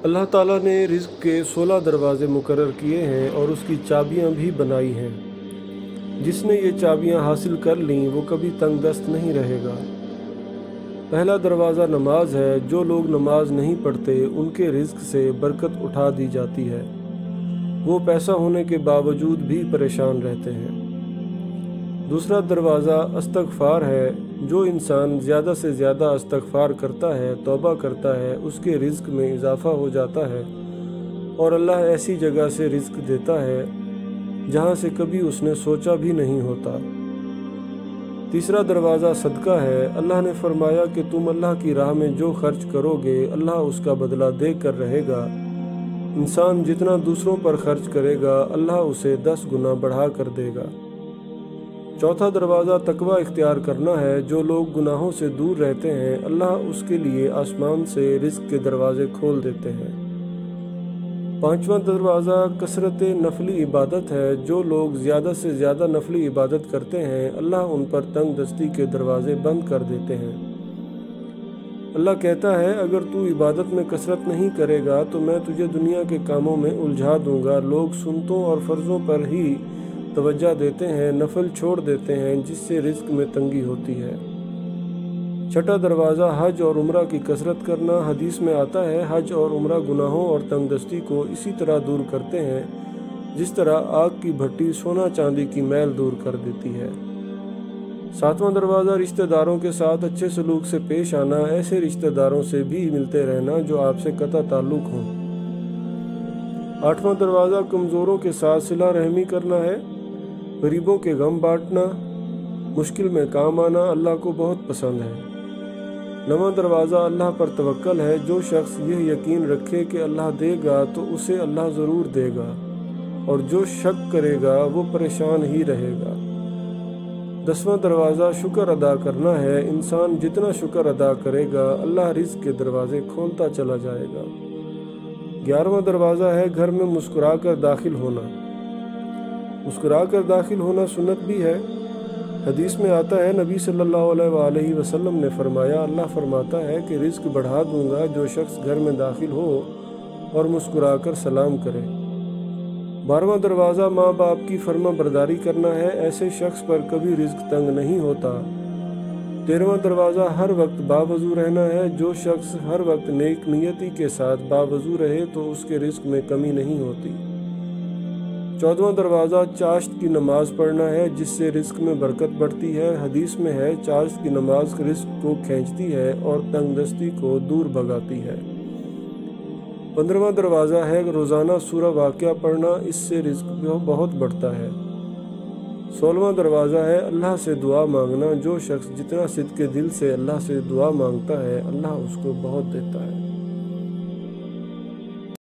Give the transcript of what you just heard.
اللہ تعالیٰ نے رزق کے 16 دروازے مقرر کیے ہیں اور اس کی چابیاں بھی بنائی ہیں۔ جس نے یہ چابیاں حاصل کر لیں وہ کبھی تنگ دست نہیں رہے گا۔ پہلا دروازہ نماز ہے۔ جو لوگ نماز نہیں پڑھتے ان کے رزق سے برکت اٹھا دی جاتی ہے۔ وہ پیسہ ہونے کے باوجود بھی پریشان رہتے ہیں۔ دوسرا دروازہ استغفار ہے۔ جو انسان زیادہ سے زیادہ استغفار کرتا ہے، توبہ کرتا ہے، اس کے رزق میں اضافہ ہو جاتا ہے اور اللہ ایسی جگہ سے رزق دیتا ہے جہاں سے کبھی اس نے سوچا بھی نہیں ہوتا۔ تیسرا دروازہ صدقہ ہے۔ اللہ نے فرمایا کہ تم اللہ کی راہ میں جو خرچ کرو گے اللہ اس کا بدلہ دے کر رہے گا۔ انسان جتنا دوسروں پر خرچ کرے گا اللہ اسے 10 گنا بڑھا کر دے گا۔ چوتھا دروازہ تقوی اختیار کرنا ہے۔ جو لوگ گناہوں سے دور رہتے ہیں اللہ اس کے لیے آسمان سے رزق کے دروازے کھول دیتے ہیں۔ پانچواں دروازہ کثرت نفلی عبادت ہے۔ جو لوگ زیادہ سے زیادہ نفلی عبادت کرتے ہیں اللہ ان پر تنگ دستی کے دروازے بند کر دیتے ہیں۔ اللہ کہتا ہے اگر تو عبادت میں کثرت نہیں کرے گا تو میں تجھے دنیا کے کاموں میں الجھا دوں گا۔ لوگ سنتوں اور فرضوں پر ہی توجہ دیتے ہیں، نفل چھوڑ دیتے ہیں جس سے رزق میں تنگی ہوتی ہے۔ چھٹا دروازہ حج اور عمرہ کی کثرت کرنا۔ حدیث میں آتا ہے حج اور عمرہ گناہوں اور تنگ دستی کو اسی طرح دور کرتے ہیں جس طرح آگ کی بھٹی سونا چاندی کی میل دور کر دیتی ہے۔ ساتواں دروازہ رشتہ داروں کے ساتھ اچھے سلوک سے پیش آنا۔ ایسے رشتہ داروں سے بھی ملتے رہنا جو آپ سے قطع تعلق ہوں۔ آٹھواں دروازہ کمزوروں کے ساتھ صلہ رحمی کرنا ہے۔ غریبوں کے غم بانٹنا، مشکل میں کام آنا اللہ کو بہت پسند ہے۔ نواں دروازہ اللہ پر توکل ہے۔ جو شخص یہ یقین رکھے کہ اللہ دے گا تو اسے اللہ ضرور دے گا اور جو شک کرے گا وہ پریشان ہی رہے گا۔ 10واں دروازہ شکر ادا کرنا ہے۔ انسان جتنا شکر ادا کرے گا اللہ رزق کے دروازے کھولتا چلا جائے گا۔ 11واں دروازہ ہے گھر میں مسکرا کر داخل ہونا۔ مسکرا کر داخل ہونا سنت بھی ہے۔ حدیث میں آتا ہے نبی صلی اللہ علیہ وآلہ وسلم نے فرمایا اللہ فرماتا ہے کہ رزق بڑھا دوں گا جو شخص گھر میں داخل ہو اور مسکرا کر سلام کرے۔ 12واں دروازہ ماں باپ کی فرما برداری کرنا ہے۔ ایسے شخص پر کبھی رزق تنگ نہیں ہوتا۔ 13واں دروازہ ہر وقت باوضو رہنا ہے۔ جو شخص ہر وقت نیک نیتی کے ساتھ باوضو رہے تو اس کے رزق میں کمی نہیں ہوتی۔ 14واں دروازہ چاشت کی نماز پڑھنا ہے جس سے رزق میں برکت بڑھتی ہے۔ حدیث میں ہے چاشت کی نماز رزق کو کھینچتی ہے اور تنگ دستی کو دور بھگاتی ہے۔ 15واں دروازہ ہے روزانہ سورہ واقعہ پڑھنا، اس سے رزق بہت بڑھتا ہے۔ 16واں دروازہ ہے اللہ سے دعا مانگنا۔ جو شخص جتنا صدق دل سے اللہ سے دعا مانگتا ہے اللہ اس کو بہت دیتا ہے۔